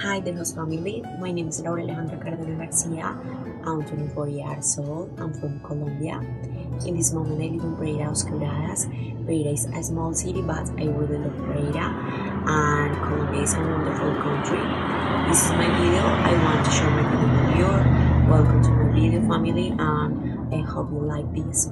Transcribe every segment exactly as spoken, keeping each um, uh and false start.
Hi, the host family. My name is Laura Alejandra Cardona Garcia. I'm twenty-four years old. I'm from Colombia. In this moment, I live in Pereira, Oscuradas. Pereira is a small city, but I really love Pereira. And Colombia is a wonderful country. This is my video. I want to share my video with you. Welcome to my video, family, and I hope you like this.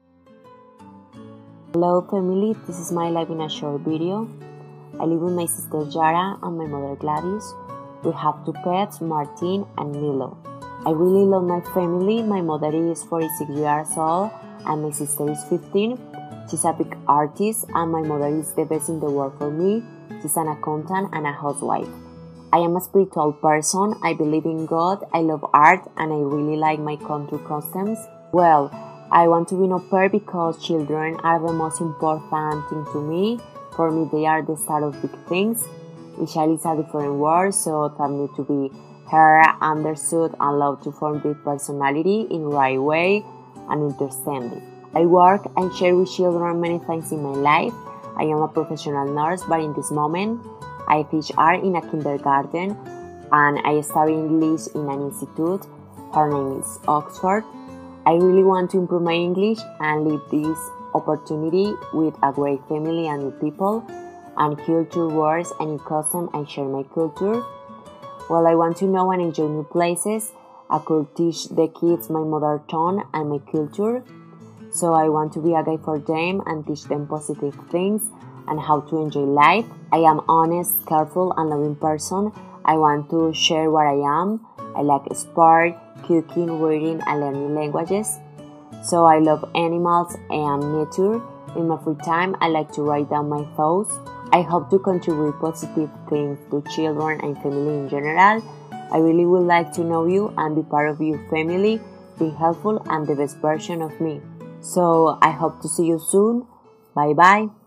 Hello, family. This is my life in a short video. I live with my sister Yara and my mother Gladys. We have two pets, Martin and Milo. I really love my family. My mother is forty-six years old and my sister is fifteen. She's a big artist and my mother is the best in the world for me. She's an accountant and a housewife. I am a spiritual person. I believe in God. I love art and I really like my country customs. Well, I want to be an au pair because children are the most important thing to me. For me, they are the start of big things. Each child is a different world, so that need to be heard, understood, and allowed to form their personality in the right way and understanding. I work and share with children many times in my life. I am a professional nurse, but in this moment, I teach art in a kindergarten and I study English in an institute. Her name is Oxford. I really want to improve my English and live this opportunity with a great family and new people and culture words and in custom I share my culture. Well, I want to know and enjoy new places. I could teach the kids my mother tongue and my culture. So I want to be a guide for them and teach them positive things and how to enjoy life. I am honest, careful and loving person. I want to share what I am. I like sport, cooking, reading and learning languages. So I love animals and nature. In my free time, I like to write down my thoughts. I hope to contribute positive things to children and family in general. I really would like to know you and be part of your family, be helpful and the best version of me. So I hope to see you soon. Bye bye.